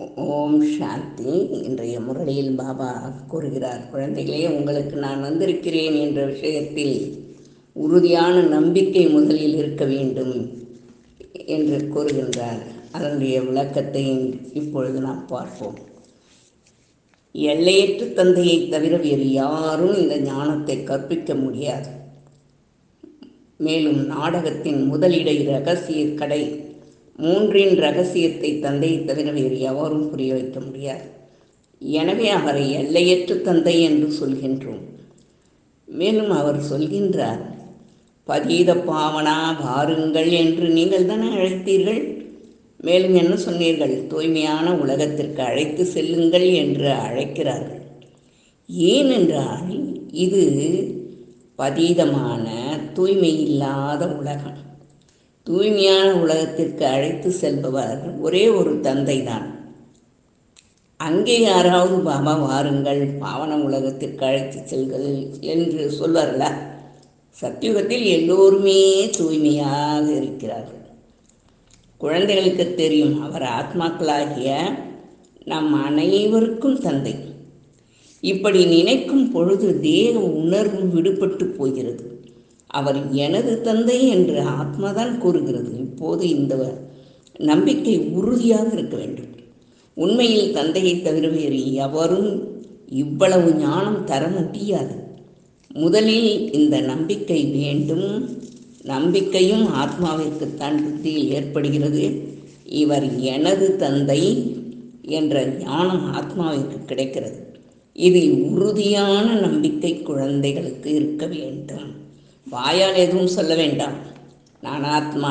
ஓம் சாந்தி. இன்றைய முரளியில் பாபா கூறுகிறார், குழந்தைகளே, உங்களுக்கு நான் வந்திருக்கிறேன் என்ற விஷயத்தில் உறுதியான நம்பிக்கை முதலில் இருக்க வேண்டும் என்று கூறுகின்றார். அதனுடைய விளக்கத்தை இப்பொழுது நாம் பார்ப்போம். எல்லையற்ற தந்தையை தவிர வேறு யாரும் இந்த ஞானத்தை கற்பிக்க முடியாது. மேலும் நாடகத்தின் முதலிடை இரகசிய கடை மூன்றின் இரகசியத்தை தந்தையை தவிர வேறு எவரும் புரிய வைக்க முடியாது. எனவே அவரை எல்லையற்ற தந்தை என்று சொல்கின்றோம். மேலும் அவர் சொல்கின்றார், பதீத பாவனா வாருங்கள் என்று நீங்கள் தானே அழைத்தீர்கள். மேலும் என்ன சொன்னீர்கள்? தூய்மையான உலகத்திற்கு அழைத்து செல்லுங்கள் என்று அழைக்கிறார்கள். ஏனென்றால் இது பதீதமான தூய்மை இல்லாத உலகம். தூய்மையான உலகத்திற்கு அழைத்து செல்பவர் ஒரே ஒரு தந்தை தான். அங்கே யாராவது பாபா வாருங்கள், பாவன உலகத்திற்கு அழைத்து செல்கள் என்று சொல்வார்களா? சத்தியுகத்தில் எல்லோருமே தூய்மையாக இருக்கிறார்கள். குழந்தைகளுக்கு தெரியும், அவர் ஆத்மாக்களாகிய நம் அனைவருக்கும் தந்தை. இப்படி நினைக்கும் பொழுது தேக உணர்வு விடுபட்டு போகிறது. அவர் எனது தந்தை என்று ஆத்மாதான் கூறுகிறது. இப்போது இந்த நம்பிக்கை உறுதியாக இருக்க வேண்டும். உண்மையில் தந்தையை தவிர வேறு எவரும் இவ்வளவு ஞானம் தர முடியாது. முதலில் இந்த நம்பிக்கை வேண்டும். நம்பிக்கையும் ஆத்மாவிற்குத்தான் புத்தியில் ஏற்படுகிறது. இவர் எனது தந்தை என்ற ஞானம் ஆத்மாவிற்கு கிடைக்கிறது. இதில் உறுதியான நம்பிக்கை குழந்தைகளுக்கு இருக்க வேண்டும். வாயால் எதுவும் சொல்ல வேண்டாம். நான் ஆத்மா,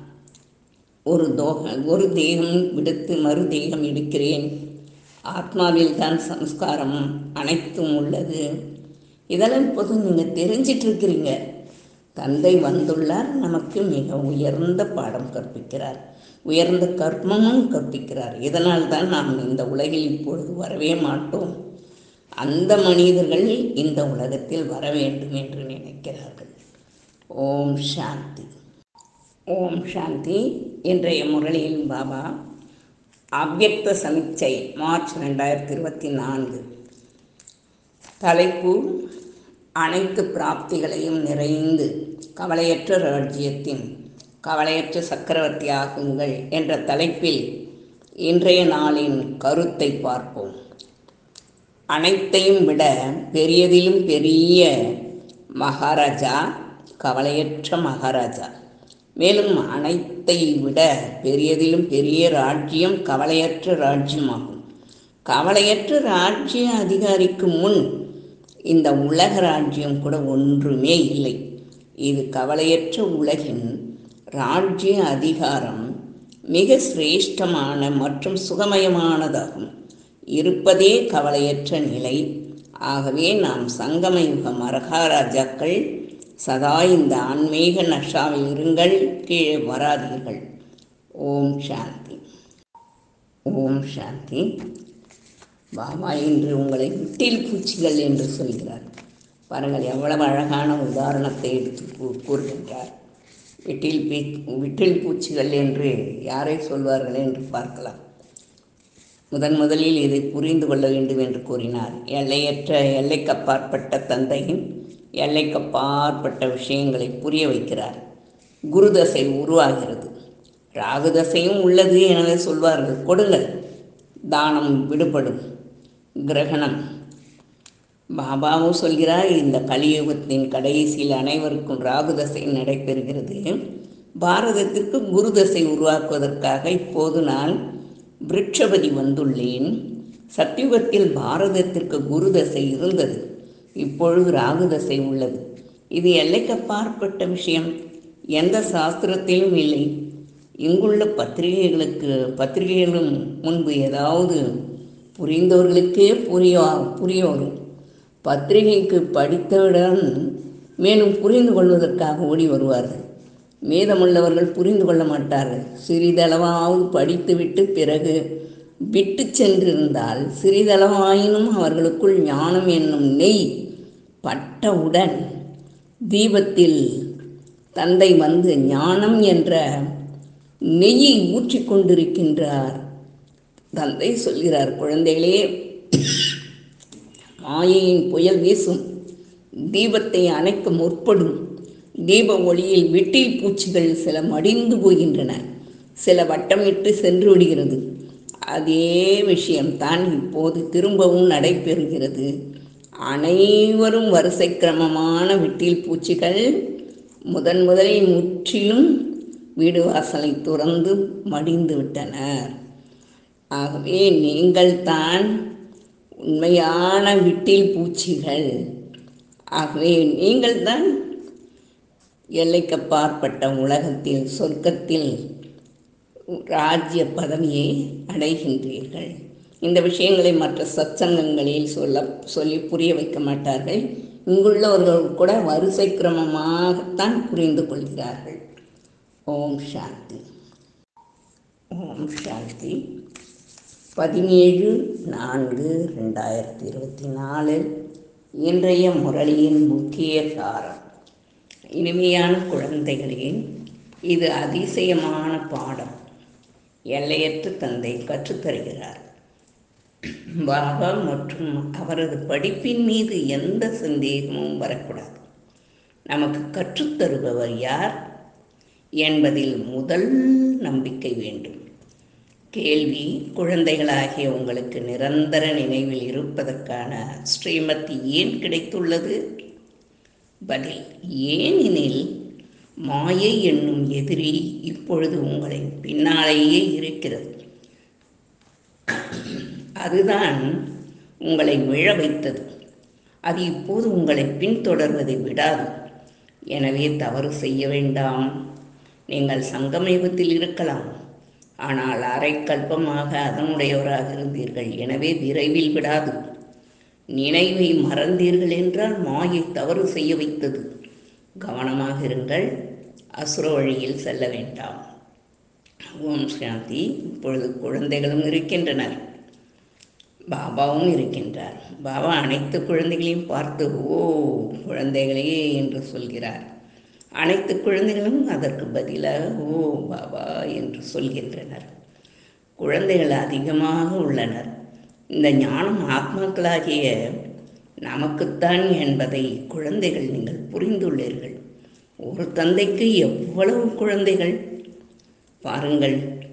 ஒரு தேகம் விடுத்து மறு தேகம் எடுக்கிறேன். ஆத்மாவில் தான் சம்ஸ்காரம் அனைத்தும் உள்ளது. இதெல்லாம் இப்போது நீங்கள் தெரிஞ்சிட்ருக்கிறீங்க. தந்தை வந்துள்ளார், நமக்கு மிக உயர்ந்த பாடம் கற்பிக்கிறார், உயர்ந்த கர்மமும் கற்பிக்கிறார். இதனால் தான் நாம் இந்த உலகில் இப்பொழுது வரவே மாட்டோம். அந்த மனிதர்கள் இந்த உலகத்தில் வர வேண்டும் என்று நினைக்கிறார்கள். ஓம் சாந்தி. ஓம் சாந்தி. இன்றைய முரளியில் பாபா அவ்யக்த சமிச்சை, மார்ச் 2024. தலைப்பு, அனைத்து பிராப்திகளையும் நிறைந்து கவலையற்ற ராஜ்யத்தின் கவலையற்ற சக்கரவர்த்தி ஆகுங்கள் என்ற தலைப்பில் இன்றைய நாளின் கருத்தை பார்ப்போம். அனைத்தையும் விட பெரியதிலும் பெரிய மகாராஜா கவலையற்ற மகாராஜா. மேலும் அனைத்தை விட பெரியதிலும் பெரிய ராஜ்யம் கவலையற்ற ராஜ்யமாகும். கவலையற்ற ராஜ்ய அதிகாரிக்கு முன் இந்த உலக ராஜ்யம் கூட ஒன்றுமே இல்லை. இது கவலையற்ற உலகின் ராஜ்ய அதிகாரம் மிக சிரேஷ்டமான மற்றும் சுகமயமானதாகும். இருப்பதே கவலையற்ற நிலை. ஆகவே நாம் சங்கமயுக மகாராஜாக்கள். சதா இந்த ஆன்மீக நஷாவில் இருங்கள், கீழே வராதீர்கள். ஓம் சாந்தி. ஓம் சாந்தி. பாபா இன்று உங்களை விட்டில் பூச்சிகள் என்று சொல்கிறார். பாருங்கள், எவ்வளவு அழகான உதாரணத்தை எடுத்து கூறுகின்றார். விட்டில் பூச்சிகள் என்று யாரை சொல்வார்கள் என்று பார்க்கலாம். முதலில் இதை புரிந்து கொள்ள வேண்டும் என்று கூறினார். எல்லைக்கு அப்பாற்பட்ட தந்தையின் எல்லைக்கு அப்பாற்பட்ட விஷயங்களை புரிய வைக்கிறார். குருதசை உருவாகிறது, ராகுதசையும் உள்ளது எனவே சொல்வார்கள், கொடுங்கள், தானம் விடுபடும். கிரகணம், பாபாவும் சொல்கிறார், இந்த கலியுகத்தின் கடைசியில் அனைவருக்கும் ராகுதசை நடைபெறுகிறது. பாரதத்திற்கு குருதசை உருவாக்குவதற்காக இப்போது நான் விருட்சபதி வந்துள்ளேன். சத்தியுகத்தில் பாரதத்திற்கு குருதசை இருந்தது, இப்பொழுது ராகுதசை உள்ளது. இது எல்லைக்கு அப்பாற்பட்ட விஷயம், எந்த சாஸ்திரத்திலும் இல்லை. இங்குள்ள பத்திரிகைகளும் முன்பு ஏதாவது புரிந்தவர்களுக்கே புரிய வரும். பத்திரிகைக்கு படித்தவுடன் மேலும் புரிந்து கொள்வதற்காக ஓடி வருவார்கள். மீதமுள்ளவர்கள் புரிந்து கொள்ள மாட்டார்கள். சிறிதளவாவது படித்துவிட்டு பிறகு விட்டு சென்றிருந்தால் சிறிதளவாயினும் அவர்களுக்குள் ஞானம் என்னும் நெய் பட்டவுடன் தீபத்தில் தந்தை வந்து ஞானம் என்ற நெய்யை ஊற்றி கொண்டிருக்கின்றார். தந்தை சொல்கிறார், குழந்தைகளே, மாயையின் புயல் வீசும், தீபத்தை அணைக்க முற்படும். தீப ஒளியில் விட்டில் பூச்சிகள் சில மடிந்து போகின்றன, சில வட்டமிட்டு சென்று விடுகிறது. அதே விஷயம்தான் இப்போது திரும்பவும் நடைபெறுகிறது. அனைவரும் வரிசை கிரமமான விட்டில் பூச்சிகள் முதலில் முற்றிலும் வீடு வாசலை துறந்து மடிந்து விட்டனர். ஆகவே நீங்கள்தான் உண்மையான விட்டில் பூச்சிகள். ஆகவே நீங்கள்தான் எல்லைக்கப்பாற்பட்ட உலகத்தில், சொர்க்கத்தில் ராஜ்ய பதவியை அடைகின்றீர்கள். இந்த விஷயங்களை மற்ற சத்சங்கங்களில் சொல்லி புரிய வைக்க மாட்டார்கள். இங்குள்ளவர்கள் கூட வரிசை கிரமமாகத்தான் புரிந்து கொள்கிறார்கள். ஓம் சாந்தி. ஓம் சாந்தி. 17/4/2024 இன்றைய முரளியின் முக்கிய சாரம். இனிமையான குழந்தைகளே, இது அதிசயமான பாடம். எல்லையற்ற தந்தை கற்றுத்தருகிறார். பாபா மற்றும் அவரது படிப்பின் மீது எந்த சந்தேகமும் வரக்கூடாது. நமக்கு கற்றுத்தருபவர் யார் என்பதில் முதல் நம்பிக்கை வேண்டும். கேள்வி: குழந்தைகளாகிய உங்களுக்கு நிரந்தர நினைவில் இருப்பதற்கான ஸ்ரீமத் ஏன் கிடைத்துள்ளது? பதில்: ஏனெனில் மாயை என்னும் எதிரி இப்பொழுது உங்களை பின்னாலேயே இருக்கிறது. அதுதான் உங்களை விழ வைத்தது. அது இப்போது உங்களை பின்தொடர்வதை விடாது. எனவே தவறு செய்ய வேண்டாம். நீங்கள் சங்கமயுகத்தில் இருக்கலாம், ஆனால் அரைக்கல்பமாக அதனுடையவராக இருந்தீர்கள். எனவே விரைவில் விடாது. நினைவை மறந்தீர்கள் என்றால் மாயை தவறு செய்ய வைத்தது. கவனமாக இருங்கள். அசுர வழியில் செல்ல வேண்டாம். ஓம் சாந்தி. இப்பொழுது குழந்தைகளும் இருக்கின்றனர், பாபாவும் இருக்கின்றார். பாபா அனைத்து குழந்தைகளையும் பார்த்து ஓ குழந்தைகளே என்று சொல்கிறார். அனைத்து குழந்தைகளும் அதற்கு பதிலாக ஓ பாபா என்று சொல்கின்றனர். குழந்தைகள் அதிகமாக உள்ளனர். இந்த ஞானம் ஆத்மாக்களாகிய நமக்குத்தான் என்பதை குழந்தைகள் நீங்கள் புரிந்துள்ளீர்கள். ஒரு தந்தைக்கு எவ்வளவு குழந்தைகள் பாருங்கள்.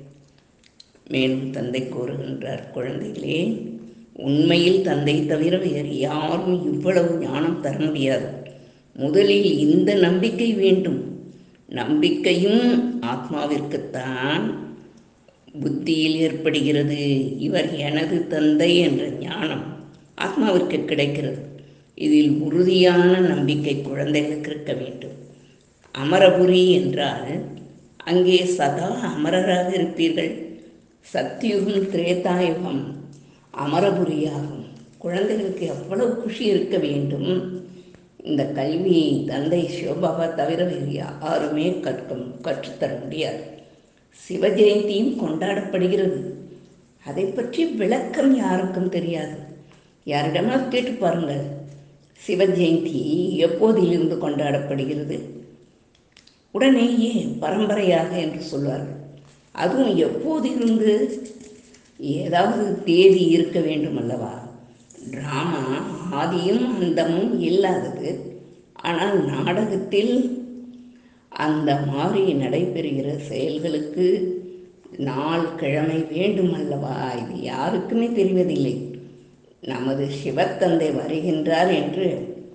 மேலும் தந்தை கூறுகின்றார், குழந்தைகளே, உண்மையில் தந்தை தவிர வேறு யாரும் இவ்வளவு ஞானம் தர முடியாது. முதலில் இந்த நம்பிக்கை வேண்டும். நம்பிக்கையும் ஆத்மாவிற்குத்தான் புத்தியில் ஏற்படுகிறது. இவர் எனது தந்தை என்ற ஞானம் ஆத்மாவிற்கு கிடைக்கிறது. இதில் உறுதியான நம்பிக்கை குழந்தைகளுக்கு இருக்க வேண்டும். அமரபுரி என்றால் அங்கே சதா அமரராக இருப்பீர்கள். சத்தியுகம் திரேதாயுகம் அமரபுரியாகும். குழந்தைகளுக்கு எவ்வளவு குஷி இருக்க வேண்டும். இந்த கல்வியை தந்தை சிவபாபா தவிர வேறு யாருமே கற்றுத்தர முடியாது. சிவ ஜெயந்தியும் கொண்டாடப்படுகிறது. அதை பற்றி விளக்கம் யாருக்கும் தெரியாது. யாரிடமாவது கேட்டு பாருங்கள், சிவ ஜெயந்தி எப்போதிலிருந்து கொண்டாடப்படுகிறது? உடனேயே பரம்பரையாக என்று சொல்வார்கள். அதுவும் எப்போதிலிருந்து? ஏதாவது தேதி இருக்க வேண்டும் அல்லவா? டிராமா ஆதியும் அந்தமும் இல்லாதது. ஆனால் நாடகத்தில் அந்த மாதிரி நடைபெறுகிற செயல்களுக்கு நாள் கிழமை வேண்டும் அல்லவா? இது யாருக்குமே தெரிவதில்லை. நமது சிவத்தந்தை வருகின்றார் என்று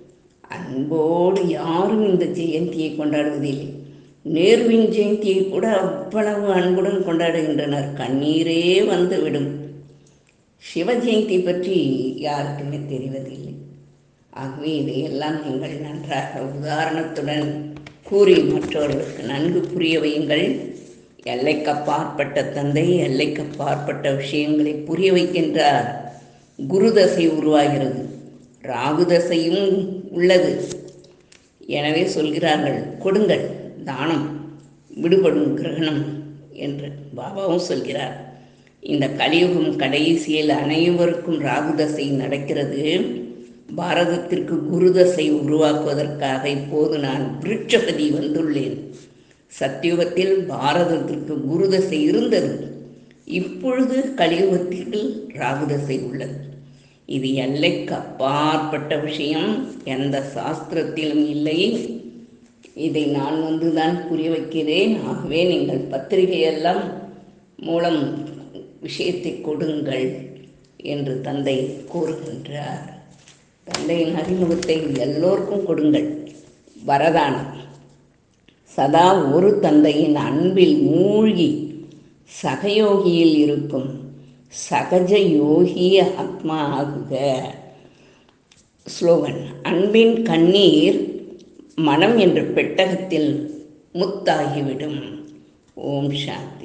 அன்போடு யாரும் இந்த ஜெயந்தியை கொண்டாடுவதில்லை. நேருவின் ஜெயந்தியை கூட அவ்வளவு அன்புடன் கொண்டாடுகின்றனர். கண்ணீரே வந்துவிடும். சிவ ஜெயந்தி பற்றி யாருக்குமே தெரிவதில்லை. ஆகவே இதையெல்லாம் நீங்கள் நன்றாக உதாரணத்துடன் கூறி மற்றவர்களுக்கு நன்கு புரிய வையுங்கள். எல்லைக்கப்பாற்பட்ட தந்தை எல்லைக்கப்பாற்பட்ட விஷயங்களை புரிய வைக்கின்றார். குரு தசை உருவாகிறது, ராகு தசையும் உள்ளது. எனவே சொல்கிறார்கள், கொடுங்கள் தானம், விடுபடும் கிரகணம் என்று பாபாவும் சொல்கிறார். இந்த கலியுகம் கடைசியில் அனைவருக்கும் ராகு தசை நடக்கிறது. பாரதத்திற்கு குரு தசை உருவாக்குவதற்காக இப்போது நான் விருட்சபதி வந்துள்ளேன். சத்தியுகத்தில் பாரதத்திற்கு குரு தசை இருந்தது. இப்பொழுது கலியுகத்தில் ராகுதசை உள்ளது. இது எல்லைக்கு அப்பாற்பட்ட விஷயம், எந்த சாஸ்திரத்திலும் இல்லை. இதை நான் தான் புரிய வைக்கிறேன். ஆகவே நீங்கள் பத்திரிகையெல்லாம் மூலம் விஷயத்தை கொடுங்கள் என்று தந்தை கூறுகின்றார். தந்தையின் அறிமுகத்தை எல்லோருக்கும் கொடுங்கள். வரதானம். சதா ஒரு தந்தையின் அன்பில் மூழ்கி சகயோகியில் இருக்கும் சகஜ யோகிய ஆத்மா ஆகுக. ஸ்லோகன். அன்பின் கண்ணீர் மனம் என்ற பெட்டகத்தில் முத்தாகிவிடும். ஓம் சாந்தி.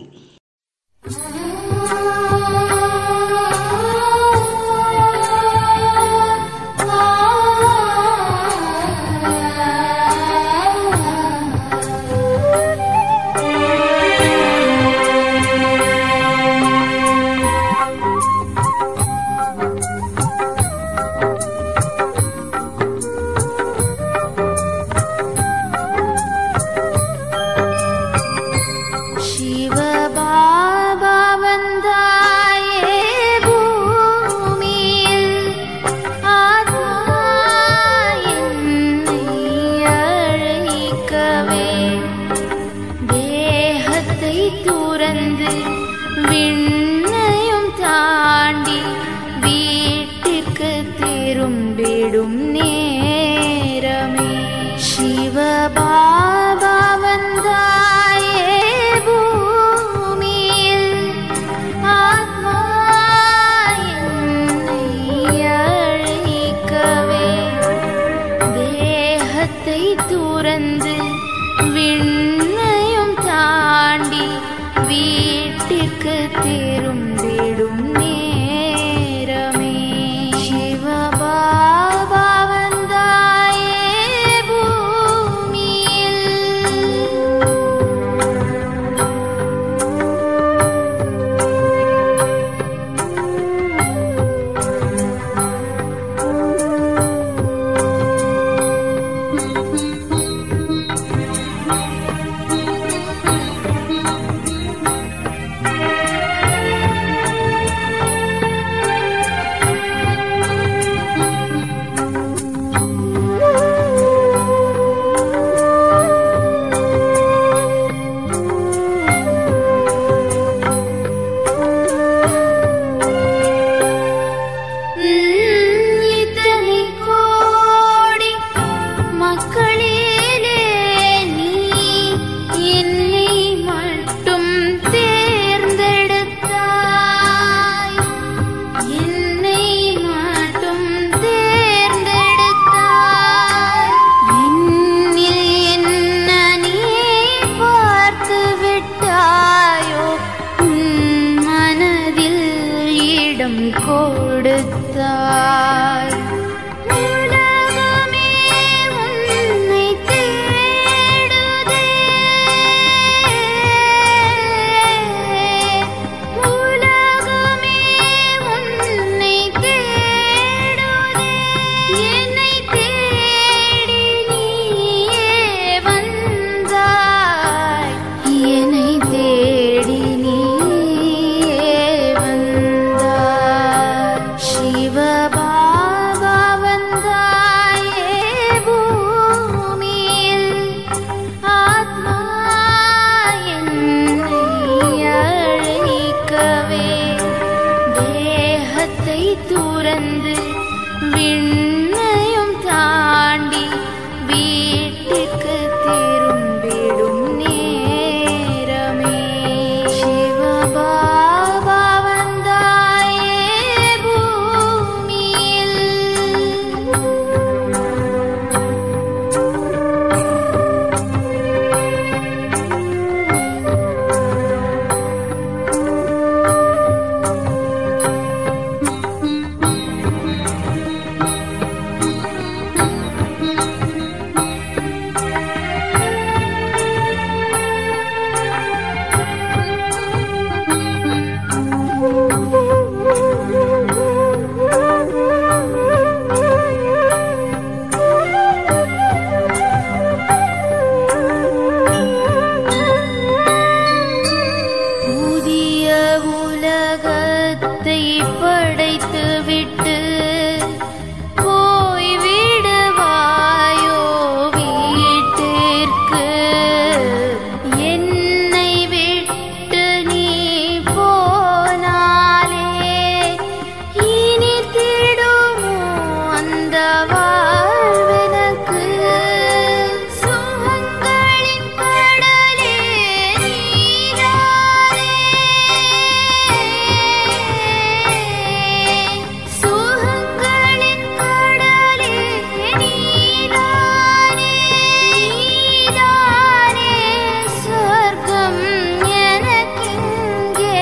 உலகை படைத்து விட்டு போய் விடுவாயோ வீட்டிற்கு? என்னை விட்டு நீ போனாலே இனி திடுமோ அந்த வாழ்வெனக்கு? சுகங்களின் கடலே நீதானே, சுகங்களின் கடலே நீதானே, நீதானே சொர்க்கம் எனக்கிங்கே,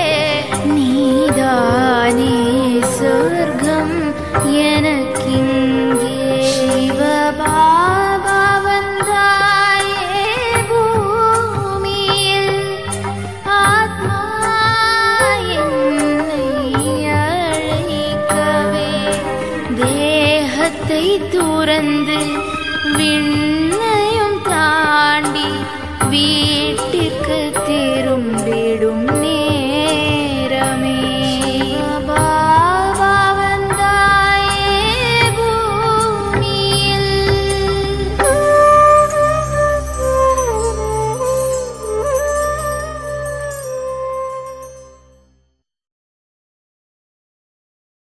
நீதானே சொர்க்கம் எனக்கிங்கே. சிவபாபா வந்தாயே பூமியில், ஆத்மா என்னை அழைக்கவே தேகத்தை துறந்து விண்